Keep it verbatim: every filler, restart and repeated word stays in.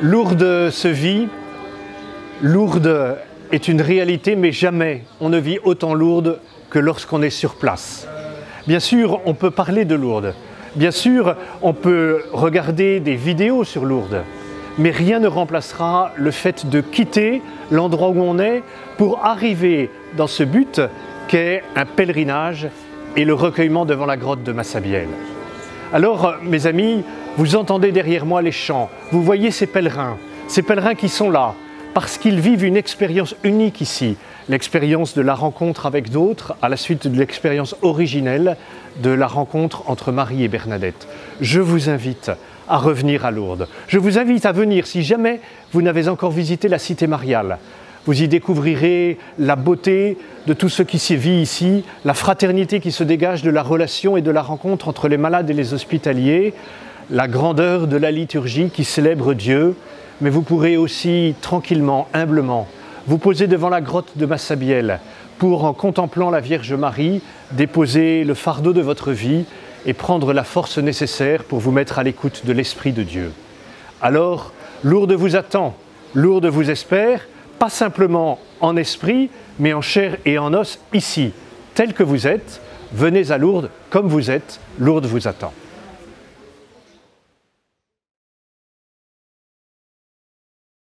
Lourdes se vit, Lourdes est une réalité, mais jamais on ne vit autant Lourdes que lorsqu'on est sur place. Bien sûr, on peut parler de Lourdes, bien sûr, on peut regarder des vidéos sur Lourdes, mais rien ne remplacera le fait de quitter l'endroit où on est pour arriver dans ce but qu'est un pèlerinage et le recueillement devant la grotte de Massabielle. Alors, mes amis, vous entendez derrière moi les chants, vous voyez ces pèlerins, ces pèlerins qui sont là, parce qu'ils vivent une expérience unique ici, l'expérience de la rencontre avec d'autres, à la suite de l'expérience originelle de la rencontre entre Marie et Bernadette. Je vous invite à revenir à Lourdes. Je vous invite à venir si jamais vous n'avez encore visité la cité mariale. Vous y découvrirez la beauté de tout ce qui s'y vit ici, la fraternité qui se dégage de la relation et de la rencontre entre les malades et les hospitaliers, la grandeur de la liturgie qui célèbre Dieu, mais vous pourrez aussi tranquillement, humblement, vous poser devant la grotte de Massabielle pour, en contemplant la Vierge Marie, déposer le fardeau de votre vie et prendre la force nécessaire pour vous mettre à l'écoute de l'Esprit de Dieu. Alors, Lourdes vous attend, Lourdes vous espère, pas simplement en esprit, mais en chair et en os, ici, tel que vous êtes. Venez à Lourdes comme vous êtes, Lourdes vous attend.